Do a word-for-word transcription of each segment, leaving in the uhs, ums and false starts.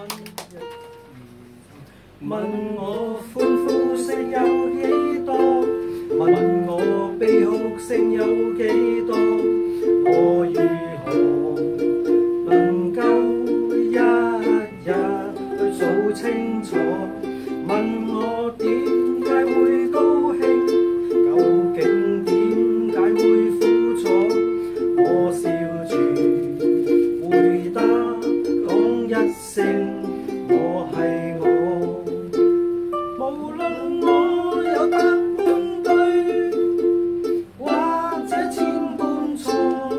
問我歡呼聲有幾多？問我悲哭聲有幾多？我如何能夠一日去數清楚？問我點解會高興？究竟點解會苦楚？我笑住回答講一聲我係我。無論我有百般對，或者千般錯，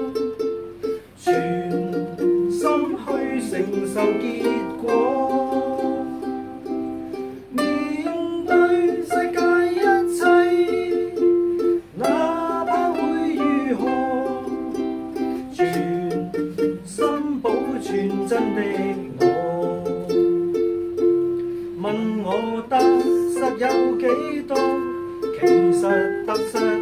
全心去承受結果。面對世界一切，哪怕會如何，全心保存真的我。問我得失有幾多？其實得失